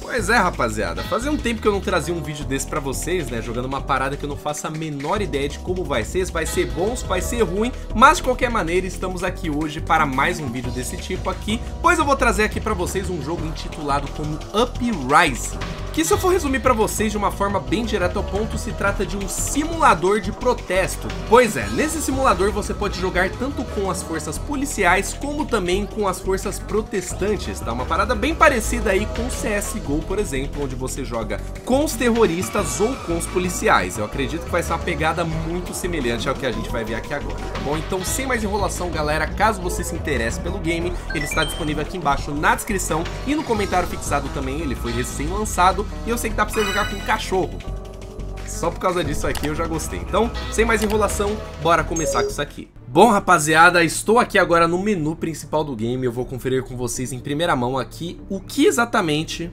Pois é, rapaziada, fazia um tempo que eu não trazia um vídeo desse pra vocês, né, jogando uma parada que eu não faço a menor ideia de como vai ser, se vai ser bom, se vai ser ruim, mas de qualquer maneira estamos aqui hoje para mais um vídeo desse tipo aqui, pois eu vou trazer aqui pra vocês um jogo intitulado como Uprising, que se eu for resumir pra vocês de uma forma bem direta ao ponto, se trata de um simulador de protesto. Pois é, nesse simulador você pode jogar tanto com as forças policiais, como também com as forças protestantes, tá? Uma parada bem parecida aí com o CSGO, por exemplo, onde você joga com os terroristas ou com os policiais. Eu acredito que vai ser uma pegada muito semelhante ao que a gente vai ver aqui agora, tá bom? Então, sem mais enrolação, galera, caso você se interesse pelo game, ele está disponível aqui embaixo na descrição e no comentário fixado também, ele foi recém-lançado e eu sei que dá pra você jogar com um cachorro. Só por causa disso aqui eu já gostei. Então, sem mais enrolação, bora começar com isso aqui. Bom, rapaziada, estou aqui agora no menu principal do game. Eu vou conferir com vocês em primeira mão aqui o que exatamente...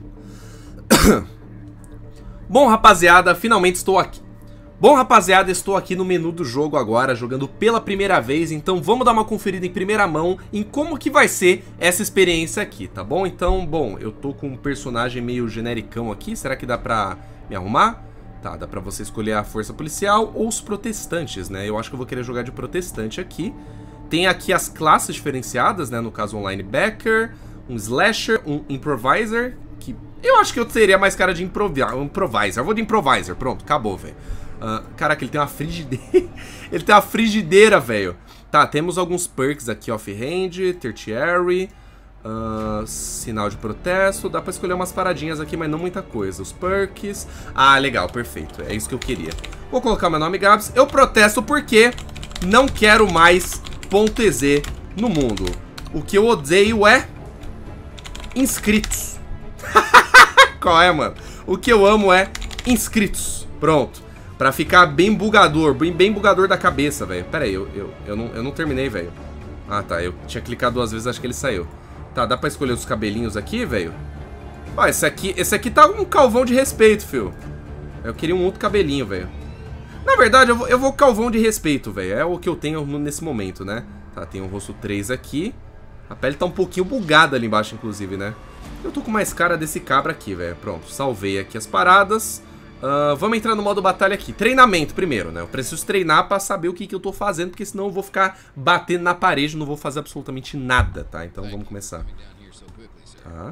Bom, rapaziada, finalmente estou aqui. Bom, rapaziada, estou aqui no menu do jogo agora, jogando pela primeira vez. Então vamos dar uma conferida em primeira mão em como que vai ser essa experiência aqui, tá bom? Então, bom, eu tô com um personagem meio genericão aqui. Será que dá pra me arrumar? Tá, dá pra você escolher a força policial ou os protestantes, né? Eu acho que eu vou querer jogar de protestante aqui. Tem aqui as classes diferenciadas, né? No caso, um linebacker, um slasher, um improviser, que eu acho que eu teria mais cara de improviser. Eu vou de improviser, pronto, acabou, velho. Caraca, ele tem uma frigideira. Ele tem uma frigideira, velho. Tá, temos alguns perks aqui, off-hand, tertiary, sinal de protesto. Dá pra escolher umas paradinhas aqui, mas não muita coisa. Os perks. Ah, legal, perfeito. É isso que eu queria. Vou colocar meu nome, Gabs. Eu protesto porque não quero mais .ez no mundo. O que eu odeio é inscritos. Qual é, mano? O que eu amo é inscritos. Pronto. Pra ficar bem bugador, bem bugador da cabeça, velho. Pera aí, eu não terminei, velho. Ah, tá, eu tinha clicado 2 vezes, acho que ele saiu. Tá, dá pra escolher os cabelinhos aqui, velho? Ó, esse aqui tá um calvão de respeito, fio. Eu queria um outro cabelinho, velho. Na verdade, eu vou calvão de respeito, velho. É o que eu tenho nesse momento, né? Tá, tem o rosto 3 aqui. A pele tá um pouquinho bugada ali embaixo, inclusive, né? Eu tô com mais cara desse cabra aqui, velho. Pronto, salvei aqui as paradas. Vamos entrar no modo batalha aqui. Treinamento primeiro, né? Eu preciso treinar pra saber o que eu tô fazendo, porque senão eu vou ficar batendo na parede, não vou fazer absolutamente nada, tá? Então vamos começar. Tá.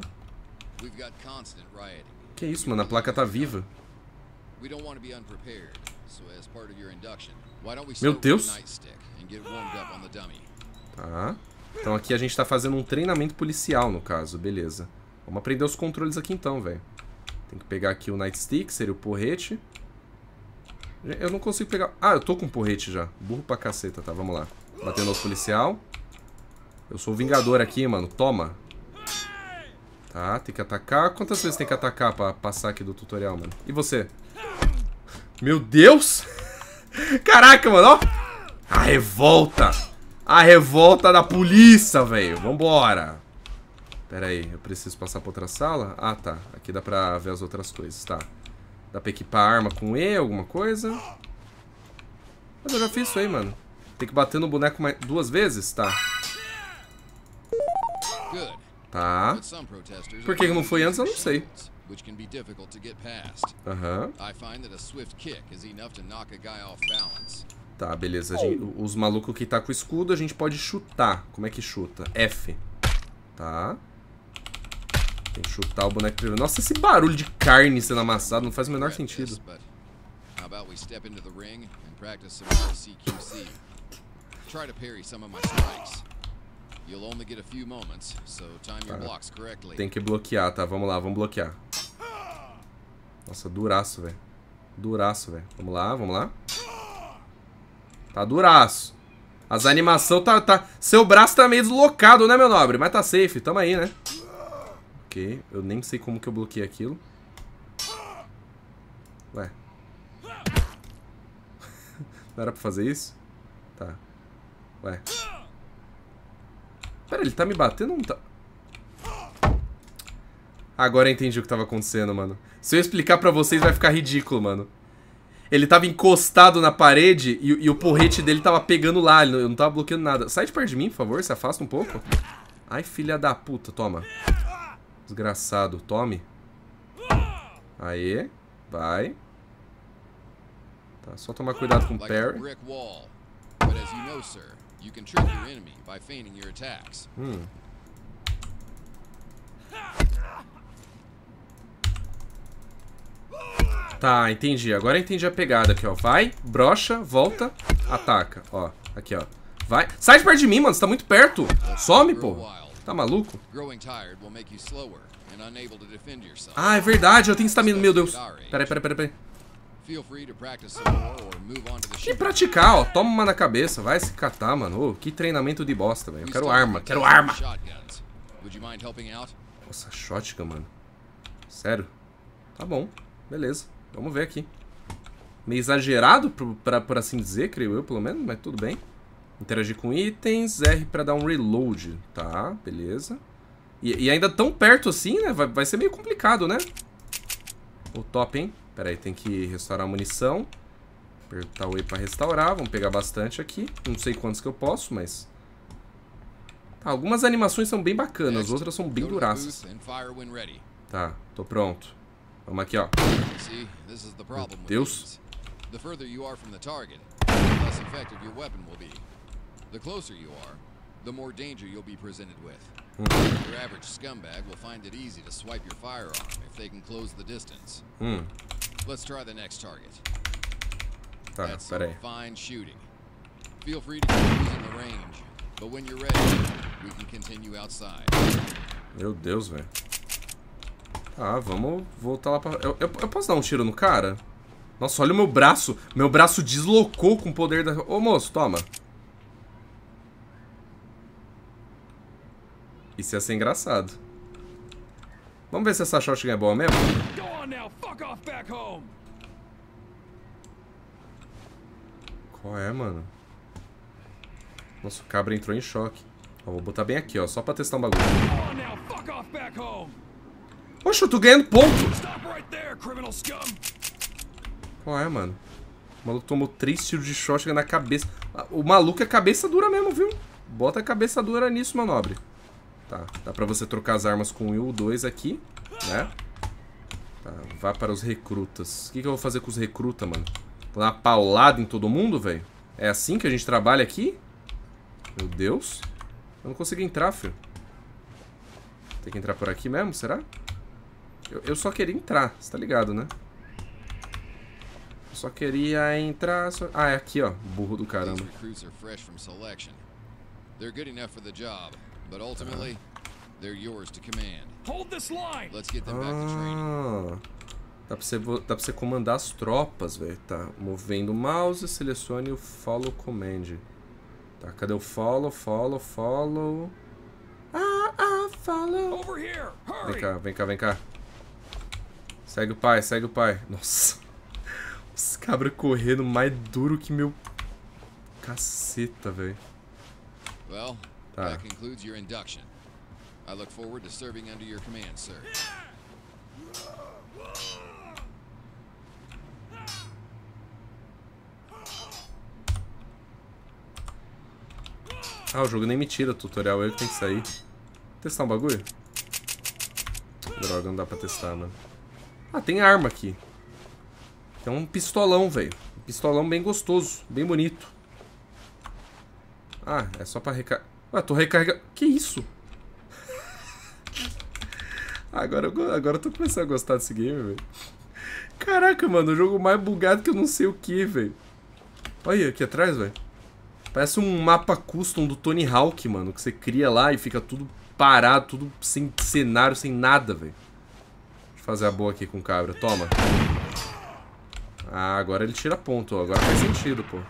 Que isso, mano? A placa tá viva. Meu Deus. Tá. Então aqui a gente tá fazendo um treinamento policial, no caso. Beleza. Vamos aprender os controles aqui então, velho. Tem que pegar aqui o nightstick, seria o porrete. Eu não consigo pegar... Ah, eu tô com porrete já. Burro pra caceta, tá? Vamos lá. Batendo no policial. Eu sou o vingador aqui, mano. Toma. Tá, tem que atacar. Quantas vezes tem que atacar pra passar aqui do tutorial, mano? E você? Meu Deus! Caraca, mano, ó! A revolta! A revolta da polícia, velho. Vambora! Pera aí, eu preciso passar pra outra sala? Ah, tá. Aqui dá pra ver as outras coisas, tá. Dá pra equipar a arma com E, alguma coisa? Mas eu já fiz isso aí, mano. Tem que bater no boneco 2 vezes? Tá. Tá. Por que não foi antes, eu não sei. Aham. Tá, beleza. Os malucos que tá com escudo, a gente pode chutar. Como é que chuta? F. Tá. Tem que chutar o boneco primeiro. Nossa, esse barulho de carne sendo amassado não faz o menor sentido. Tá. Tem que bloquear, tá? Vamos lá, vamos bloquear. Nossa, duraço, velho. Duraço, velho. Vamos lá, vamos lá. Tá duraço. As animações tá... Seu braço tá meio deslocado, né, meu nobre? Mas tá safe, tamo aí, né? Ok, eu nem sei como que eu bloqueei aquilo. Ué. Não era pra fazer isso? Tá. Ué. Pera, ele tá me batendo ou não tá? Agora eu entendi o que tava acontecendo, mano. Se eu explicar pra vocês vai ficar ridículo, mano. Ele tava encostado na parede e o porrete dele tava pegando lá. Eu não tava bloqueando nada. Sai de perto de mim, por favor. Se afasta um pouco. Ai, filha da puta. Toma. Desgraçado. Tome. Aê, vai. Tá, só tomar cuidado com o parry. Tá, entendi. Agora entendi a pegada aqui, ó. Vai, brocha, volta, ataca. Ó, aqui, ó. Vai. Sai de perto de mim, mano. Você tá muito perto. Some, pô. Tá maluco? Ah, é verdade. Eu tenho estamina. Meu Deus. Peraí. E praticar, ó. Toma uma na cabeça. Vai se catar, mano. Oh, que treinamento de bosta, velho. Eu quero arma. Quero arma. Nossa, shotgun, mano. Sério? Tá bom. Beleza. Vamos ver aqui. Meio exagerado, por assim dizer, creio eu, pelo menos. Mas tudo bem. Interagir com itens. R pra dar um reload. Tá, beleza. E ainda tão perto assim, né? Vai ser meio complicado, né? O top, hein? Pera aí, tem que restaurar a munição. Apertar o E pra restaurar. Vamos pegar bastante aqui. Não sei quantos que eu posso, mas... Tá, algumas animações são bem bacanas. Outras são bem duraças. Tá, tô pronto. Vamos aqui, ó. Meu Deus. The more danger you'll be presented with. Your average scumbag will find it easy to swipe your firearm if they can close the distance. Let's try the next target. Tá, That's peraí. fine shooting. Feel free to keep using the range, but when you're ready, we can continue outside. Meu Deus, velho. Tá, vamos voltar lá pra... Eu posso dar um tiro no cara? Nossa, olha o meu braço. Meu braço deslocou com o poder da... Ô, moço, toma. Isso ia ser engraçado. Vamos ver se essa shotgun é boa mesmo. Qual é, mano? Nossa, o cabra entrou em choque. Ó, vou botar bem aqui, ó, só pra testar um bagulho. Oxe, eu tô ganhando ponto. Qual é, mano? O maluco tomou 3 tiros de shotgun na cabeça. O maluco é cabeça dura mesmo, viu? Bota a cabeça dura nisso, meu nobre. Tá, dá pra você trocar as armas com 1 e o 2 aqui, né? Tá, vá para os recrutas. O que eu vou fazer com os recrutas, mano? Vou dar uma paulada em todo mundo, velho? É assim que a gente trabalha aqui? Meu Deus. Eu não consigo entrar, filho. Tem que entrar por aqui mesmo, será? Eu só queria entrar, você tá ligado, né? Eu só queria entrar... Ah, é aqui, ó. Burro do caramba. But ultimately, they're yours to command. Hold this line. Let's get them back to training. Dá pra você comandar as tropas, velho. Tá, movendo o mouse, selecione o follow command. Tá, cadê o follow? Follow. Follow. Over here. Hurry. Vem cá. Segue o pai. Nossa. Os cabras correndo mais duro que meu... Caceta, velho. Well... That concludes your induction. I look forward to serving under your command, sir. Ah, o jogo nem me tira o tutorial, ele tem que sair. Testar um bagulho? Droga, não dá pra testar, mano. Ah, tem arma aqui. Tem um pistolão, velho. Um pistolão bem gostoso, bem bonito. Ah, é só pra recarregar. Ah, tô recarregando. Que isso? Agora eu tô começando a gostar desse game, velho. Caraca, mano, o jogo mais bugado que eu não sei o que, velho. Olha aqui atrás, velho. Parece um mapa custom do Tony Hawk, mano. Que você cria lá e fica tudo parado, tudo sem cenário, sem nada, velho. Deixa eu fazer a boa aqui com o cabra. Toma. Ah, agora ele tira ponto, ó. Agora faz sentido, pô.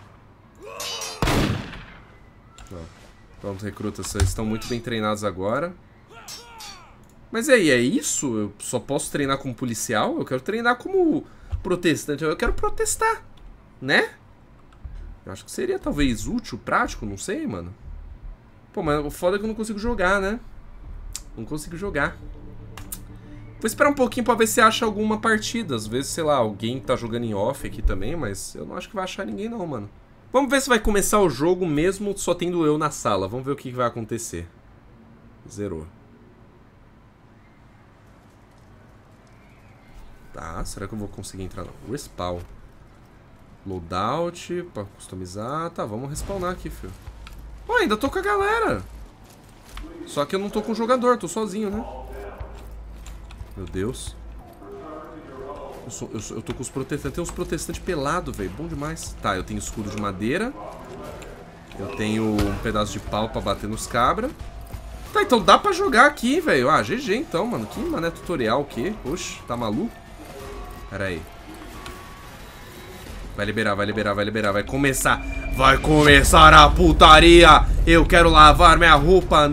Não. Pronto, recrutas, vocês estão muito bem treinados agora. Mas e aí, é isso? Eu só posso treinar como policial? Eu quero treinar como protestante. Eu quero protestar, né? Eu acho que seria talvez útil, prático, não sei, mano. Pô, mas o foda é que eu não consigo jogar, né? Não consigo jogar. Vou esperar um pouquinho pra ver se acha alguma partida. Às vezes, sei lá, alguém tá jogando em off aqui também, mas eu não acho que vai achar ninguém não, mano. Vamos ver se vai começar o jogo mesmo só tendo eu na sala. Vamos ver o que vai acontecer. Zerou. Tá, será que eu vou conseguir entrar? Não. Respawn. Loadout, pra customizar. Tá, vamos respawnar aqui, filho. Ó, ainda tô com a galera. Só que eu não tô com o jogador, tô sozinho, né? Meu Deus. Eu tô com os protestantes. Tem uns protestantes pelados, velho. Bom demais. Tá, eu tenho escudo de madeira. Eu tenho um pedaço de pau pra bater nos cabra. Tá, então dá pra jogar aqui, velho. Ah, GG então, mano. Que mané tutorial o quê? Oxe, tá maluco? Pera aí. Vai liberar, vai liberar, vai liberar. Vai começar. Vai começar a putaria. Eu quero lavar minha roupa.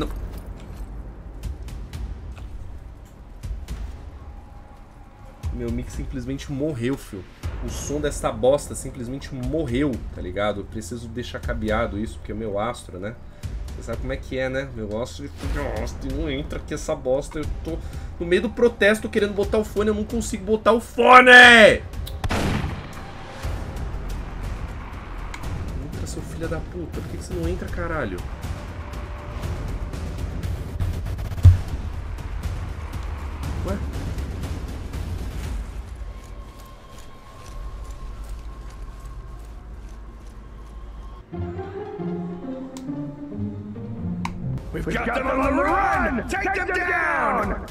Meu mix simplesmente morreu, filho. O som dessa bosta simplesmente morreu, tá ligado? Eu preciso deixar cabeado isso, porque é o meu astro, né? Você sabe como é que é, né? Meu astro não entra aqui essa bosta. Eu tô no meio do protesto querendo botar o fone, eu não consigo botar o fone! Entra, seu filho da puta. Por que você não entra, caralho? Ué? We've got them on the run! Take them down!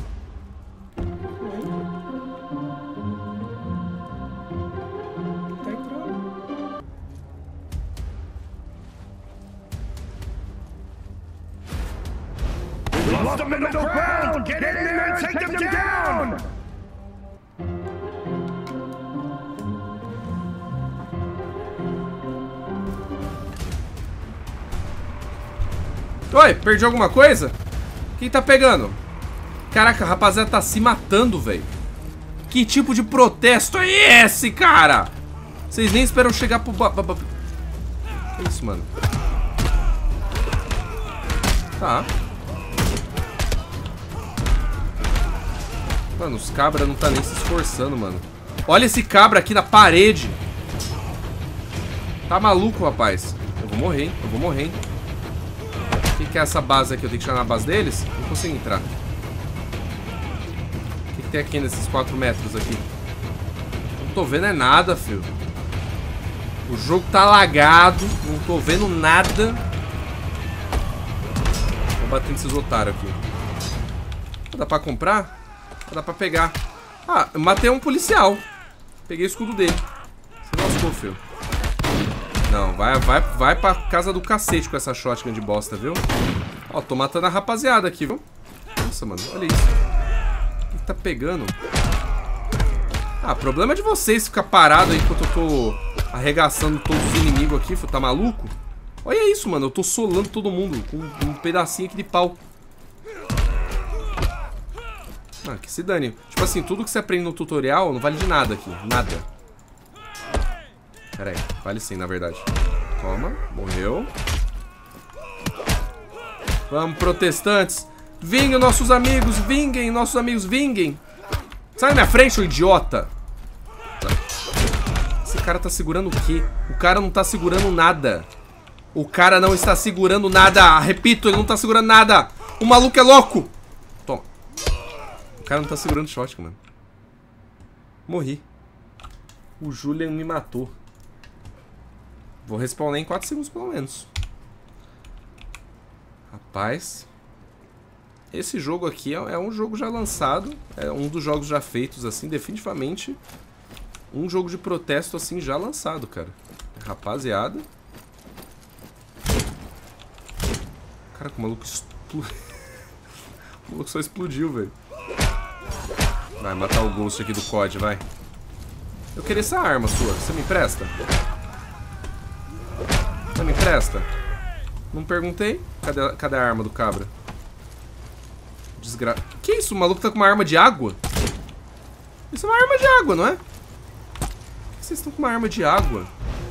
We've lost the middle ground! Get in there and take them down! Oi, perdi alguma coisa? Quem tá pegando? Caraca, a rapaziada tá se matando, velho. Que tipo de protesto é esse, cara? Vocês nem esperam chegar pro... Que isso, mano? Tá. Mano, os cabras não tá nem se esforçando, mano. Olha esse cabra aqui na parede. Tá maluco, rapaz? Eu vou morrer, hein? Eu vou morrer, hein? O que é essa base aqui? Eu tenho que chegar na base deles? Não consigo entrar. O que tem aqui nesses 4 metros aqui? Não tô vendo é nada, filho. O jogo tá lagado. Não tô vendo nada. Vou bater nesses otários aqui. Dá pra comprar? Dá pra pegar. Ah, eu matei um policial. Peguei o escudo dele. Você lascou, filho. Não, vai pra casa do cacete com essa shotgun de bosta, viu? Ó, tô matando a rapaziada aqui, viu? Nossa, mano, olha isso. O que tá pegando? Ah, problema é de vocês ficar parado aí enquanto eu tô arregaçando todos os inimigos aqui, tá maluco? Olha isso, mano, eu tô solando todo mundo com um pedacinho aqui de pau. Ah, que se dane. Tipo assim, tudo que você aprende no tutorial não vale de nada aqui, nada. Pera aí, vale sim, na verdade. Toma, morreu. Vamos, protestantes. Vinguem nossos amigos, vinguem, nossos amigos, vinguem. Sai da minha frente, ô idiota. Esse cara tá segurando o quê? O cara não tá segurando nada. O cara não está segurando nada. Repito, ele não tá segurando nada. O maluco é louco. Toma. O cara não tá segurando shotgun, mano. Morri. O Julian me matou. Vou respawnar em 4 segundos pelo menos. Rapaz. Esse jogo aqui é um jogo já lançado. É um dos jogos já feitos assim, definitivamente. Um jogo de protesto assim já lançado, cara. Rapaziada. Cara, o maluco explodiu. O maluco só explodiu, velho. Vai matar o Ghost aqui do COD, vai. Eu queria essa arma sua. Você me empresta? Você me empresta? Não perguntei. Cadê a arma do cabra? Desgra... Que isso? O maluco tá com uma arma de água? Isso é uma arma de água, não é? Por que vocês estão com uma arma de água?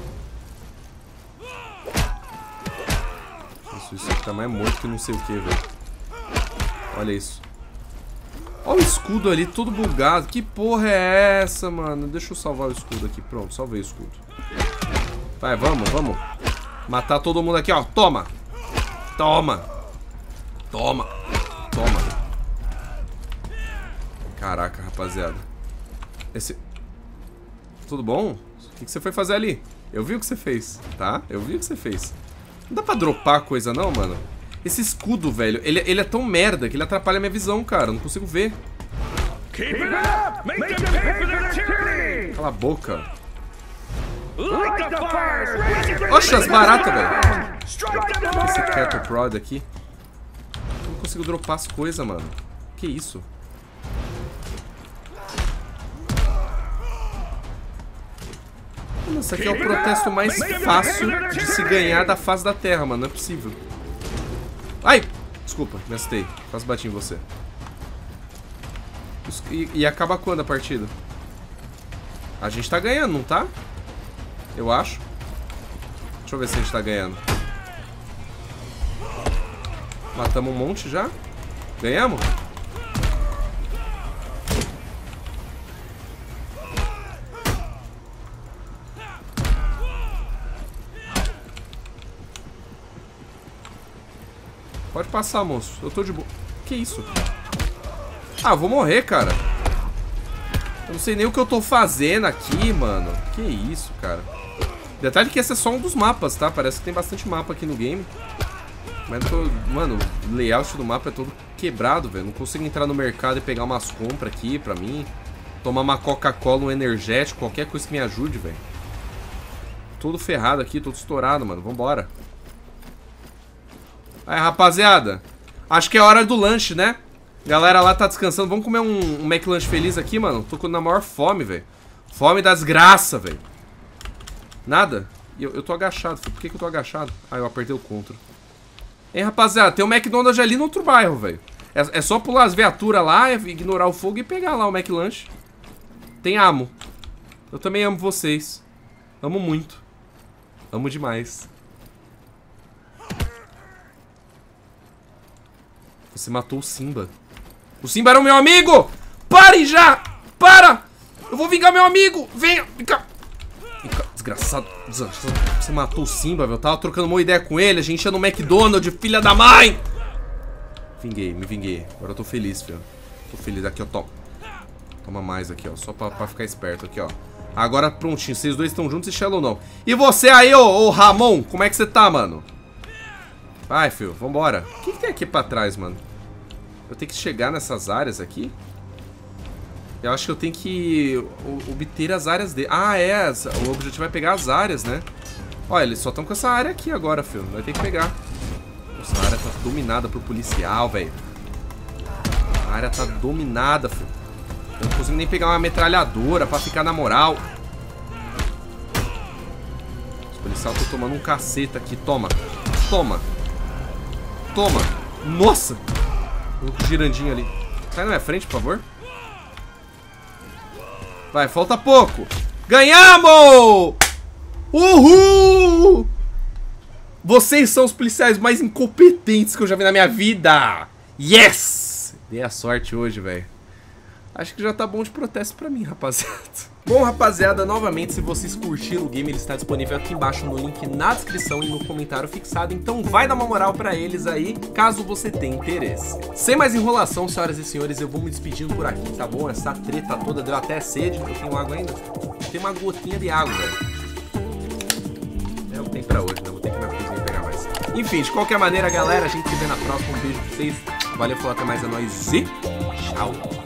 Isso aqui tá mais morto que não sei o que, velho. Olha isso. Olha o escudo ali, todo bugado. Que porra é essa, mano? Deixa eu salvar o escudo aqui. Pronto, salvei o escudo. Vai, vamos, vamos. Matar todo mundo aqui, ó. Toma. Toma. Toma. Toma. Caraca, rapaziada. Tudo bom? O que você foi fazer ali? Eu vi o que você fez, tá? Eu vi o que você fez. Não dá pra dropar coisa não, mano? Esse escudo, velho, ele é tão merda que ele atrapalha a minha visão, cara. Eu não consigo ver. Cala a boca. Oxe, as baratas, velho. Esse Cattle Prod aqui. Eu não consigo dropar as coisas, mano. Que isso? Nossa, aqui é o protesto mais fácil de se ganhar da face da terra, mano. Não é possível. Ai! Desculpa, me assustei. Quase bati em você. E acaba quando a partida? A gente tá ganhando, não tá? Eu acho. Deixa eu ver se a gente tá ganhando. Matamos um monte já? Ganhamos? Pode passar, moço. Eu tô de boa. Que isso? Ah, eu vou morrer, cara. Eu não sei nem o que eu tô fazendo aqui, mano. Que isso, cara. Detalhe que esse é só um dos mapas, tá? Parece que tem bastante mapa aqui no game. Mas eu tô... Mano, o layout do mapa é todo quebrado, velho. Não consigo entrar no mercado e pegar umas compras aqui pra mim. Tomar uma Coca-Cola, um energético, qualquer coisa que me ajude, velho. Todo ferrado aqui, todo estourado, mano. Vambora. Aí, rapaziada, acho que é hora do lanche, né? Galera lá tá descansando. Vamos comer um McLanche feliz aqui, mano. Tô na maior fome, velho. Fome das graças, velho. Nada? Eu tô agachado, filho. Por que eu tô agachado? Ah, eu apertei o control. Hein, rapaziada, tem um McDonald's ali no outro bairro, velho. É só pular as viaturas lá, ignorar o fogo e pegar lá o McLanche. Tem amo. Eu também amo vocês. Amo muito. Amo demais. Você matou o Simba. O Simba era o meu amigo! Pare já! Para! Eu vou vingar meu amigo! Venha! Vem cá! Desgraçado. Você matou o Simba, velho. Eu tava trocando uma ideia com ele. A gente ia no McDonald's, filha da mãe! Vinguei, me vinguei. Agora eu tô feliz, filho. Tô feliz. Aqui, ó. Toma mais aqui, ó. Só pra ficar esperto aqui, ó. Agora prontinho. Vocês dois estão juntos e Shallow não. E você aí, ô Ramon? Como é que você tá, mano? Vai, filho. Vambora. O que tem aqui pra trás, mano? Eu tenho que chegar nessas áreas aqui? Eu acho que eu tenho que obter as áreas dele. Ah, é. O objetivo é pegar as áreas, né? Olha, eles só estão com essa área aqui agora, filho. Vai ter que pegar. Nossa, a área tá dominada por policial, velho. A área tá dominada, filho. Eu não consigo nem pegar uma metralhadora pra ficar na moral. Os policiais estão tomando um caceta aqui. Toma. Toma. Toma. Nossa. Um girandinho ali. Sai na minha frente, por favor. Vai, falta pouco. Ganhamos! Uhul! Vocês são os policiais mais incompetentes que eu já vi na minha vida. Yes! Dei a sorte hoje, velho. Acho que já tá bom de protesto pra mim, rapaziada. Bom, rapaziada, novamente, se vocês curtiram o game, ele está disponível aqui embaixo no link na descrição e no comentário fixado. Então vai dar uma moral pra eles aí, caso você tenha interesse. Sem mais enrolação, senhoras e senhores, eu vou me despedindo por aqui, tá bom? Essa treta toda deu até sede. Eu tenho água ainda? Tem uma gotinha de água, velho. É o que tem pra hoje, né? Vou ter que ir na cozinha pegar mais. Enfim, de qualquer maneira, galera, a gente se vê na próxima. Um beijo pra vocês. Valeu, falou, até mais, é nóis e tchau!